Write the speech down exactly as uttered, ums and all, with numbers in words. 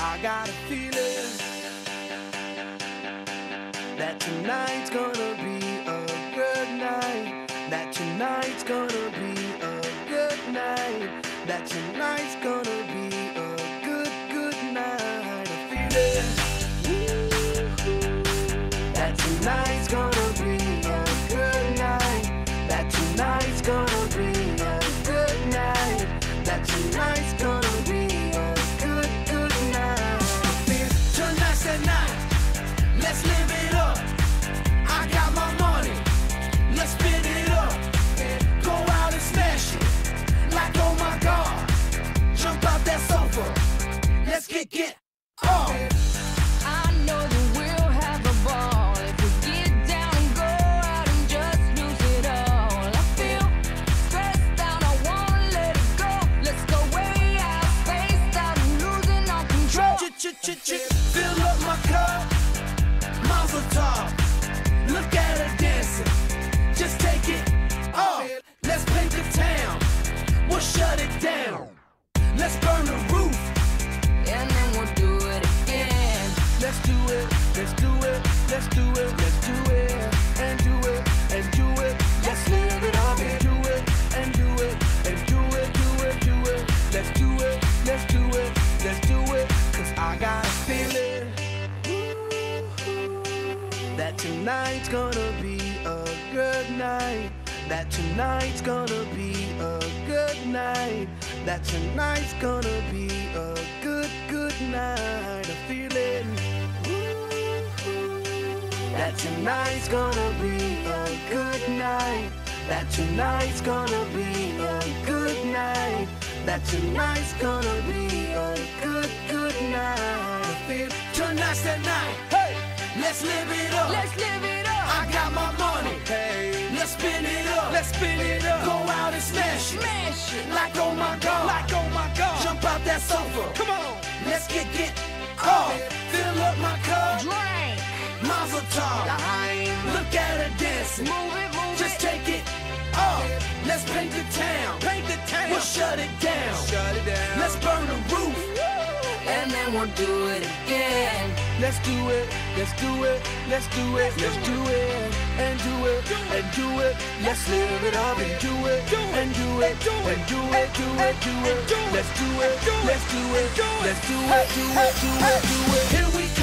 I got a feeling that tonight's gonna be a good night. That tonight's gonna be a good night. That tonight's gonna be a good, good night. A feeling that tonight's gonna be a good night. That tonight's gonna be a good night. That tonight's gonna be a good, good night. Tonight's the night. Let's live it up. I got my money. Let's spin it up. Go out and smash it. Like, oh my God. Jump out that sofa. Let's get, get off. I know that we'll have a ball if we get down and go out and just lose it all. I feel stressed out, I wanna let it go. Let's go way out, spaced out, and losing all control. Ch-ch-ch-ch, fill up my cup. Mazel tov. Look at her dancing. Just take it off. Let's paint the town. We'll shut it down. Let's burn the roof. And then we'll do it again. Let's do it, let's do it, let's do it, let's do it, and do it, and do it. Let's live it up and do it, and do it, and do it, do it, do it. Let's do it, let's do it, let's do it. Cause I got a feeling that tonight's gonna be a good night. That tonight's gonna be a good night. That tonight's gonna be a good, good night. A feeling that tonight's gonna be a good night. That tonight's gonna be a good night. That tonight's gonna be a good, good night. I feel tonight's the night. Hey, let's live it up. Let's live it up. I got my money. Hey, let's spin it up. Let's spin it up. Go out and smash it. Smash it. Like oh my God. Like oh my God. Jump out that sofa. Come on. Let's get get off. Fill up my cup. Drink. Mazel tov. Look at her dancing. Move it, move Just it. take it off. Let's paint the town. Paint the town. We'll shut it down. Shut it down. Let's burn the roof. And then we'll do it again. Let's do it, let's do it, let's do it, let's do it, and do it, and do it. Let's live it up and do it, and do it, and do it, do it, do it. Let's do it, let's do it, let's do it, do it, do it, do it, do it. Here we